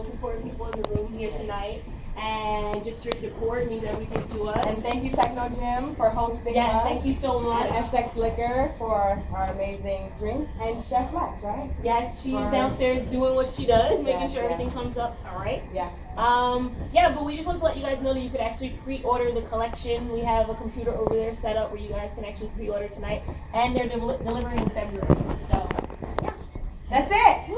most important people in the room here tonight. And just your support means everything to us. And thank you, Techno Gym, for hosting us. Yes, thank you so much. And SX Liquor for our amazing drinks. And Chef Lex, right? Yes, she's downstairs doing what she does, making sure everything comes up all right. Yeah. Yeah, but we just want to let you guys know that you could actually pre-order the collection. We have a computer over there set up where you guys can actually pre-order tonight. And they're delivering in February. So, yeah. That's it.